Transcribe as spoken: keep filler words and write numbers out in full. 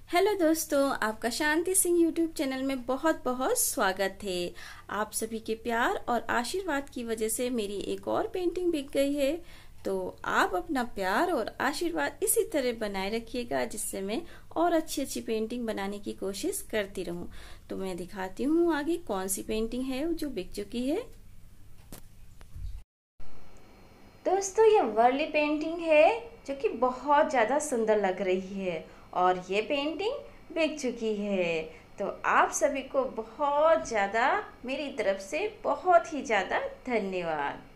Hello दोस्तों, आपका शांति Singh YouTube channel में बहुत बहुत स्वागत है। आप सभी के प्यार और आशीर्वाद की वजह से मेरी एक और पेंटिंग बिक गई है। तो आप अपना प्यार और आशीर्वाद इसी तरह बनाए रखिएगा, जिससे मैं और अच्छी अच्छी पेंटिंग बनाने की कोशिश करती रहूं। तो मैं दिखाती हूँ आगे कौन सी पेंटिंग है जो बिक चुकी है। दोस्तों, ये वर्ली पेंटिंग है जो कि बहुत ज़्यादा सुंदर लग रही है और ये पेंटिंग बिक चुकी है। तो आप सभी को बहुत ज़्यादा मेरी तरफ से बहुत ही ज़्यादा धन्यवाद।